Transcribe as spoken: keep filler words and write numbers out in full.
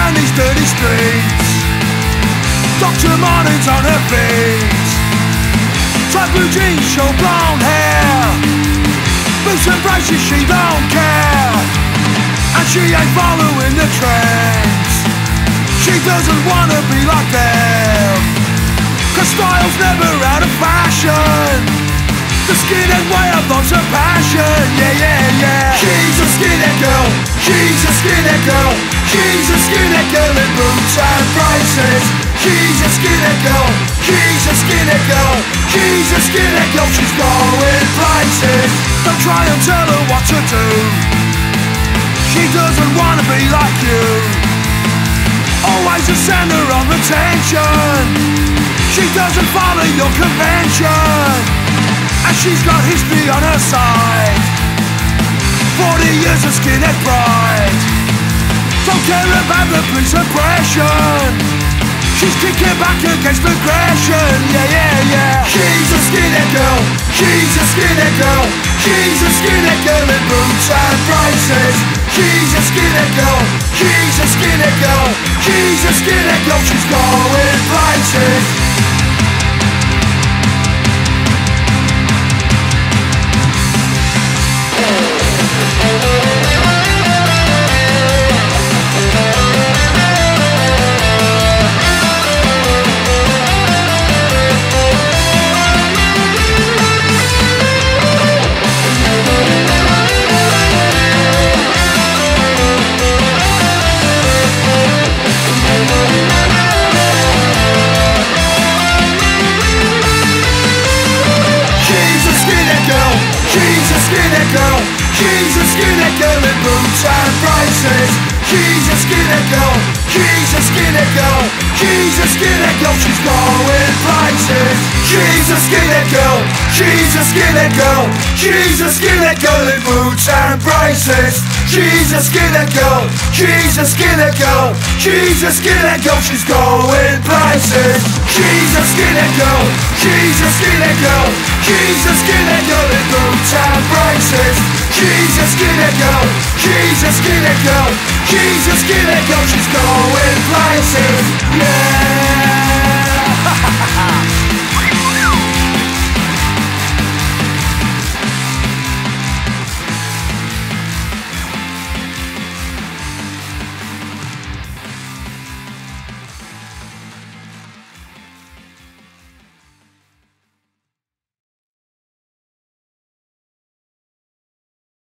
down these dirty streets. Doctor Martin's on her feet. Tight blue jeans, short blonde hair, boots and braces, she don't care. And she ain't following the trends. She doesn't wanna be like them, 'cause style's never out of fashion. The skinhead way of love's her passion. Yeah, yeah, yeah. She's a skinhead girl. She's a skinhead girl. She's a skinhead girl in boots and braces. She's a skinhead girl. She's a skinhead girl. She's a skinhead girl. She's going places. Don't try and tell her what to do. She doesn't wanna be like you. Always the center of attention. She doesn't follow your convention, and she's got history on her side. Forty years of skinhead pride. Don't care about the police oppression. She's kicking back against aggression. Yeah, yeah, yeah. She's a skinhead girl. She's a skinhead girl. She's a skinhead girl in boots and braces. She's a skinhead girl. She's a skinhead girl. She's a skinhead girl. She's going places. Girl. She's a skinhead girl in boots and braces. She's a skinhead girl. She's a skinhead girl. She's a skinhead girl. She's going places. She's a skinhead girl. She's a skinhead girl. She's a skinhead girl in boots and braces. She's a skinhead girl. She's a skinhead girl. She's a skinhead girl. She's going places. She's a skinhead girl. She's a skinhead girl. She's a skinhead girl in boots and braces. She's a skinhead girl. She's a skinhead girl. She's a skinhead girl. She's